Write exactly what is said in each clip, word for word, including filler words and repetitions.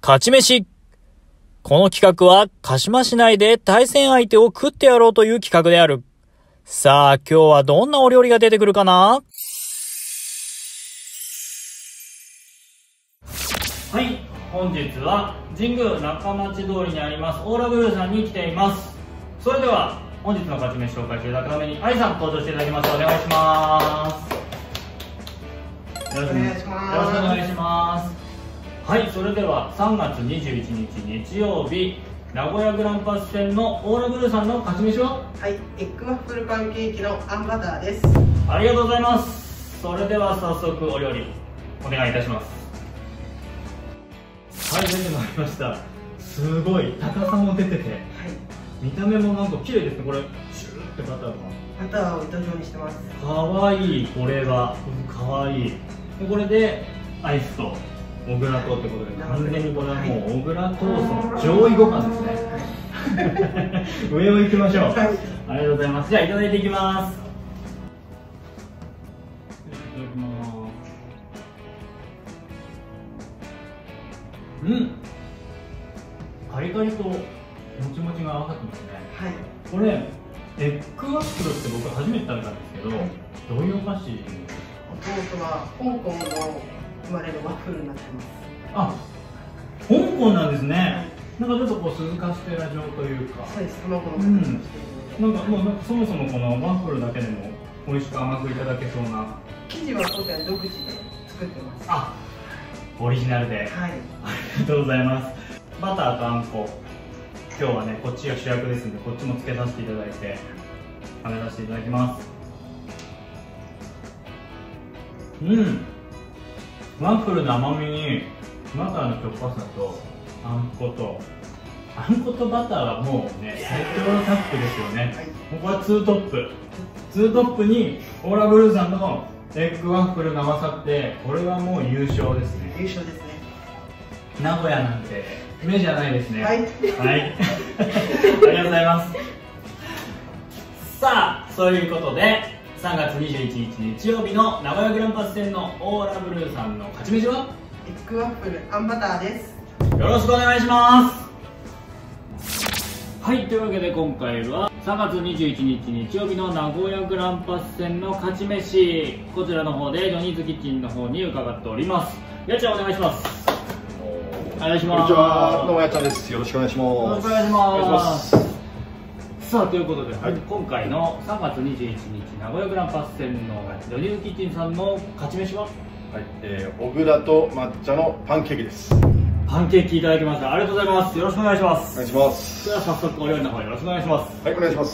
勝ち飯。この企画は鹿島市内で対戦相手を食ってやろうという企画である。さあ、今日はどんなお料理が出てくるかな？はい、本日は神宮中町通りにありますオーラブルーさんに来ています。それでは本日の勝ち飯紹介していただくために愛さん登場していただきます。お願いします。よろしくお願いします。よろしくお願いします。はい、それではさんがつにじゅういちにち日曜日、名古屋グランパス戦のオーラブルーさんの勝ち飯は、 はい、エッグワッフルパンケーキのあんバターです。 ありがとうございます。それでは早速お料理お願いいたします。はい、出てまいりました。すごい高さも出てて、はい、見た目もなんか綺麗ですね。これシューってバターがバターを糸状にしてます。 かわいい。これはかわいい。でこれでアイスと小倉トーってことで、完全にこれはもう小倉トーストの上位互換ですね。上を行きましょう。はい、ありがとうございます。じゃあいただいていきます。いただきます。うん、カリカリともちもちが合わさってますね。はい、これエッグワッフルって僕初めて食べたんですけど、はい、どういうお菓子？ 弟は香港の生まれるワッフルになってます。 あ、香港なんですね。はい、なんかちょっとこう鈴カステラ状というか、 そうです。卵の形をしている、 うん、なんかもうなんかそもそもこのワッフルだけでも美味しく甘くいただけそうな。 生地は今回独自で作ってます。 あ、オリジナルで、はい、ありがとうございます。バターとあんこ、今日はねこっちが主役ですんで、こっちもつけさせていただいて食べさせていただきます。うん、ワッフルの甘みにバターのしょっぱさとあんことあんことバターはもうね最強のタッグですよね。はい、ここはツートップツートップにオーラブルーさんのエッグワッフルが合わさって、これはもう優勝ですね。 優勝ですね。 名古屋なんて夢じゃないですね。はい、はい、ありがとうございます。さあ、そういうことでさんがつにじゅういちにち日曜日の名古屋グランパス戦のオーラブルーさんの勝ち飯はエッグワッフルあんバターです。 よろしくお願いします。はい、というわけで今回はさんがつにじゅういちにち日曜日の名古屋グランパス戦の勝ち飯、こちらの方でジョニーズキッチンの方に伺っております。やっちゃんお願いします。お願いします。 こんにちは、どうもやっちゃんです。よろしくお願いします。よろしくお願いします。 さあ、ということで、はい、今回のさんがつにじゅういちにち名古屋グランパス戦のジョニーズキッチンさんの勝ち飯は、はい、 えー、小倉と抹茶のパンケーキです。 パンケーキいただきました。ありがとうございます。よろしくお願いします。 お願いします。 では早速お料理の方よろしくお願いします。 はい、お願いします。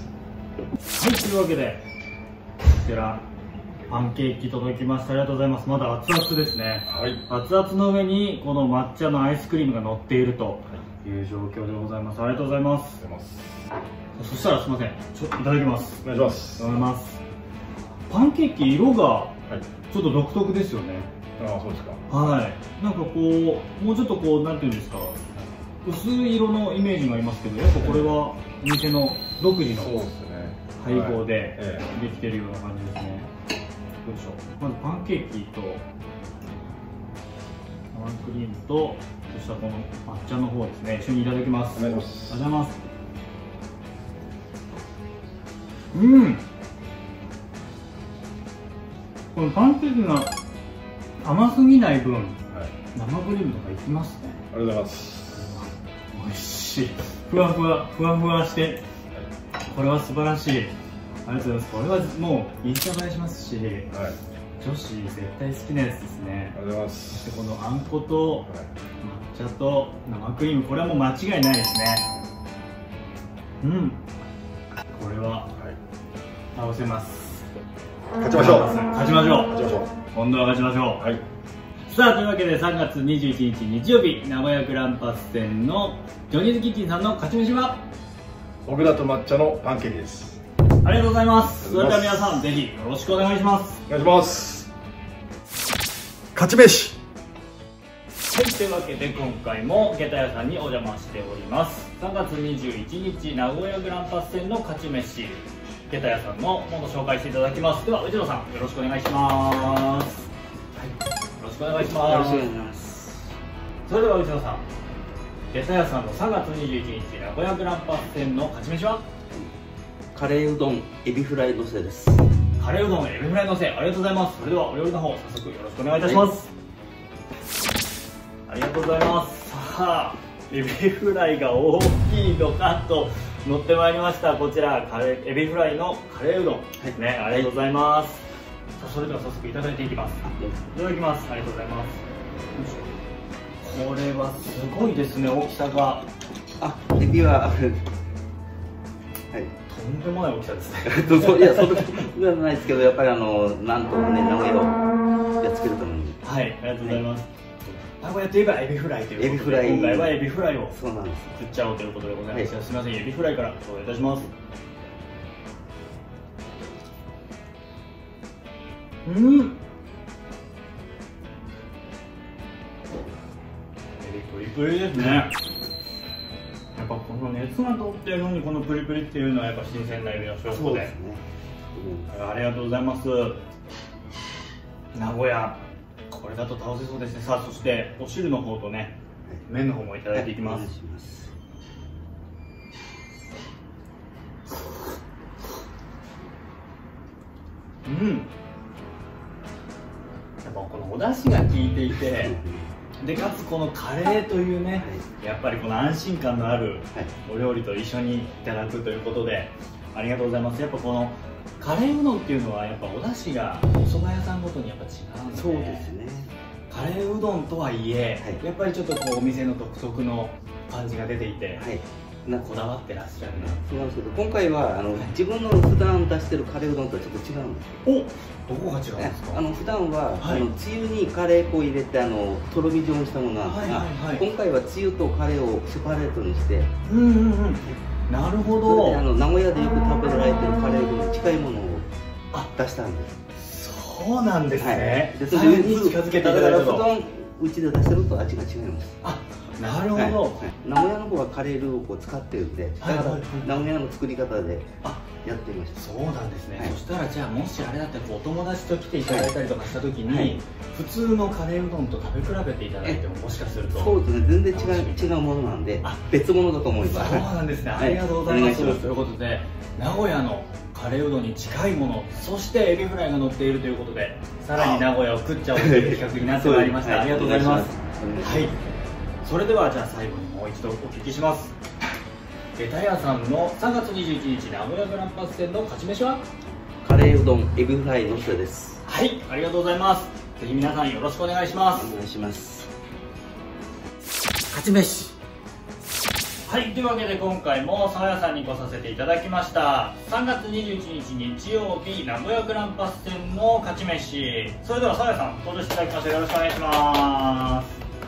はい、というわけでこちらパンケーキ届きました。ありがとうございます。まだ熱々ですね。はい、熱々の上にこの抹茶のアイスクリームが乗っているという状況でございます。ありがとうございます。そしたらすみません、ちょっといただきます。 お願いします。 お願いします。パンケーキ色がちょっと独特ですよね。 ああ、そうですか。 はい、なんかこうもうちょっとこうなんていうんですか、薄い色のイメージがありますけど、やっぱこれはお店の独自の配合でできてるような感じですね。よいしょ。まずパンケーキと生クリームと、そしたらこの抹茶の方ですね、一緒にいただきます。 お願いします。 ありがとうございます。うん、このパンケーキが甘すぎない分、はい、生クリームとかいきますね。 ありがとうございます。 美味しい。ふわふわふわふわして、はい、これは素晴らしい。ありがとうございます。これはもうインスタ映えしますし、はい、女子絶対好きなやつですね。 ありがとうございます。 そしてこのあんこと抹茶と生クリーム、これはもう間違いないですね。うん、これは倒せます。 勝ちましょう。 勝ちましょう。 勝ちましょう。 今度は勝ちましょう。はい。さあ、というわけでさんがつにじゅういちにち日曜日、名古屋グランパス戦のジョニーズキッチンさんの勝ち飯は小倉と抹茶のパンケーキです。 ありがとうございます。それでは皆さんぜひよろしくお願いします。 お願いします。勝ち飯。 はい、というわけで今回も下駄屋さんにお邪魔しております。さんがつにじゅういちにち名古屋グランパス戦の勝ち飯、下駄屋さんのものを紹介していただきます。では内野さんよろしくお願いします。はい、よろしくお願いします。よろしくお願いします。 それでは内野さん、ゲタ屋さんのさんがつにじゅういちにち名古屋グランパス戦の勝ち飯はカレーうどんエビフライのせです。 カレーうどんエビフライのせ、ありがとうございます。それではお料理の方早速よろしくお願いいたします、はい、ありがとうございます。さあエビフライが大きいドカッと乗ってまいりました。こちらカレーエビフライのカレーうどんですね、はい、ありがとうございます、はい、さあそれでは早速いただいていきます。いただきます。ありがとうございます。これはすごいですね、大きさが。 あ、エビははい、 とんでもない大きさですね。 いや、そんなことはないですけど、やっぱりあのなんとかね、名古屋をやっつけるために。 はい、ありがとうございます。名古屋といえばエビフライということで、エビフライ今回はエビフライをそうなんです。 作っちゃおうということでございます。はい、すみません、エビフライからお願いいたします。うん。エビプリプリですね。やっぱこの熱が通っているのにこのプリプリっていうのはやっぱ新鮮なエビの証拠で、ね、うん、ありがとうございます。名古屋これだと倒せそうですね。さあそしてお汁の方とね、麺の方もいただいていきます。はい、お願いします。うん、やっぱこのお出汁が効いていてでかつこのカレーというね、はい、やっぱりこの安心感のあるお料理と一緒にいただくということでありがとうございます。やっぱこのカレーうどんっていうのはやっぱお出汁がお蕎麦屋さんごとにやっぱ違うんで、 そうですね、 カレーうどんとはいえ、はい、やっぱりちょっとこうお店の独特の感じが出ていて、はい、なこだわってらっしゃるな。 そうなんですけど、今回はあの、はい、自分の普段出してるカレーうどんとはちょっと違うんです。 お、どこが違うんですか？ あの普段は、はい、あのつゆにカレー粉を入れてあのとろみ状にしたものなんですが、今回はつゆとカレーをセパレートにして、 うんうんうん、なるほど。 それであの名古屋でよく食べられてるカレーうどんに近いものを出したんです。 そうなんですね。 はい、でそれに近づけていただいたと、うちで出してると味が違います。 あ、なるほど。はい、 名古屋の方はカレールーをこう使ってるんで、だから名古屋の作り方でやってみました。 そうなんですね。はい、そしたらじゃあもしあれだったらお友達と来ていただいたりとかした時に、はい、普通のカレーうどんと食べ比べていただいてももしかするとそうですね、全然違う違うものなんで別物だと思います。 そうなんですね。ありがとうございます。ということで名古屋のカレーうどんに近いもの、そしてエビフライが乗っているということで、さらに名古屋を食っちゃおうという企画になってまいりました。ありがとうございます。はい、それではじゃあ最後にもう一度お聞きします。ゲタ屋さんのさんがつにじゅういちにち名古屋グランパス戦の勝ち飯はカレーうどんエビフライのせです。 はい、ありがとうございます。ぜひ皆さんよろしくお願いします。 お願いします。 勝ち飯。はい、というわけで今回もさわやさんに来させていただきました。さんがつにじゅういちにち日曜日名古屋グランパス戦の勝ち飯。それではさわやさん登場していただきましてよろしくお願いします。 はい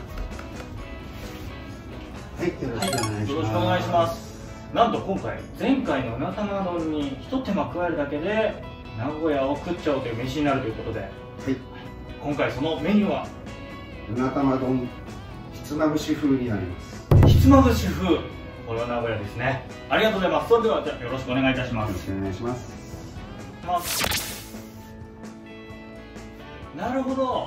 、よろしくお願いします。 はい、よろしくお願いします。なんと今回前回のうな玉丼に一手間加えるだけで名古屋を食っちゃおうという飯になるということで、はい、今回そのメニューはうな玉丼ひつまぶし風になります。 ひつまぶし風、これは名古屋ですね。ありがとうございます。それではじゃあよろしくお願いいたします。 よろしくお願いします。 なるほど、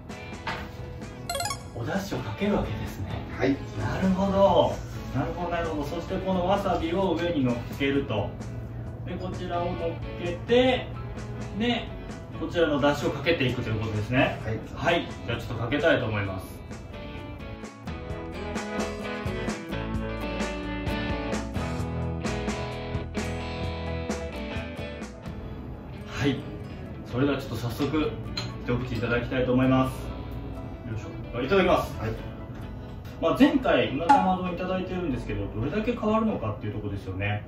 お出汁をかけるわけですね。 はい、 なるほどなるほどなるほど。そしてこのわさびを上に乗っけると、でこちらを乗っけて、でこちらの出汁をかけていくということですね。はい、はい、じゃあちょっとかけたいと思います。はい、それではちょっと早速一口いただきたいと思います。よいしょ、いただきます。はい、まあ前回うな玉丼いただいてるんですけど、どれだけ変わるのかっていうところですよね。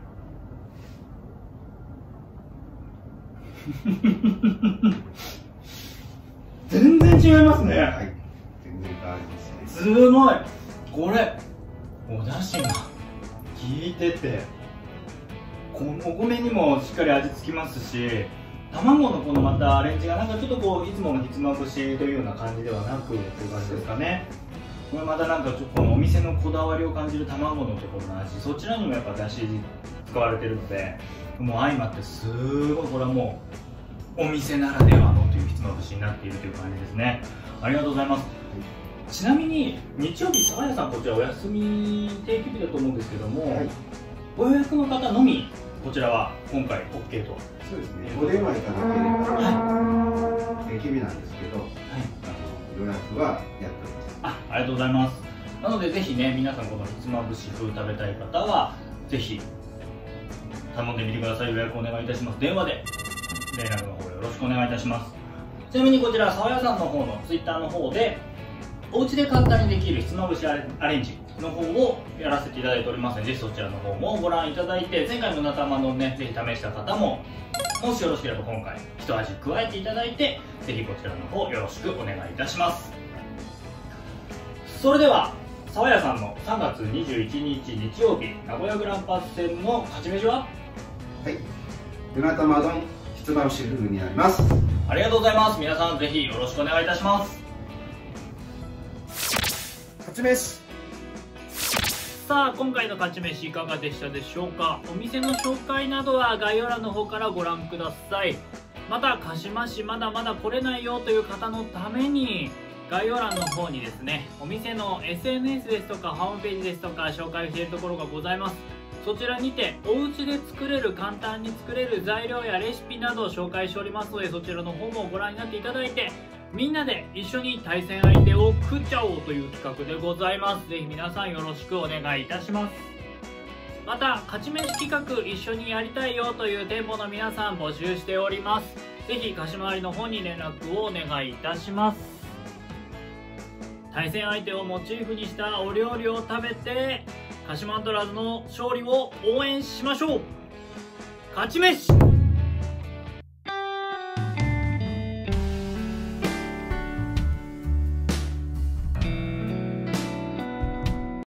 全然違いますね。はい、 全然変わりますね。 すごい、これお出汁が効いてて、このお米にもしっかり味付きますし、卵のこのまたアレンジがなんかちょっとこういつものひつまぶしというような感じではなくっていう感じですかね。これまたなんかちょっとこのお店のこだわりを感じる卵のところの味、そちらにもやっぱだし使われてるので、もう相まってすごいこれはもうお店ならではのというひつまぶしになっているという感じですね。ありがとうございます。 ちなみに日曜日、沢屋さんこちらお休み定休日だと思うんですけども、はい、ご予約の方のみこちらは今回 オーケー と。 そうですね、お電話いただければ、はい、定休日なんですけど、はい、あの予約はやっております。 あ、ありがとうございます。なのでぜひね、皆さんこのひつまぶし風食べたい方はぜひ頼んでみてください。予約お願いいたします。電話で連絡の方よろしくお願いいたします。ちなみにこちら沢屋さんの方のツイッターの方でお家で簡単にできるひつまぶしアレンジの方をやらせていただいておりますので、ぜひそちらの方もご覧いただいて、前回の仲間のね、ぜひ試した方ももしよろしければ今回一味加えていただいて、ぜひこちらの方よろしくお願いいたします。それでは沢屋さんのさんがつにじゅういちにち日曜日名古屋グランパス戦の勝ち飯は、 はい、うな玉丼ひつまぶし風になります。 ありがとうございます。皆さんぜひよろしくお願いいたします。 勝ち飯。 さあ、今回の勝ち飯いかがでしたでしょうか。お店の紹介などは概要欄の方からご覧ください。また鹿島市まだまだ来れないよという方のために概要欄の方にですね、お店の エスエヌエス ですとかホームページですとか紹介しているところがございます。そちらにてお家で作れる、簡単に作れる材料やレシピなどを紹介しておりますので、そちらの方もご覧になっていただいて、みんなで一緒に対戦相手を食っちゃおうという企画でございます。ぜひ皆さんよろしくお願いいたします。また勝ち飯企画一緒にやりたいよという店舗の皆さん募集しております。ぜひ鹿島割の方に連絡をお願いいたします。対戦相手をモチーフにしたお料理を食べて鹿島アントラーズの勝利を応援しましょう。勝ち飯。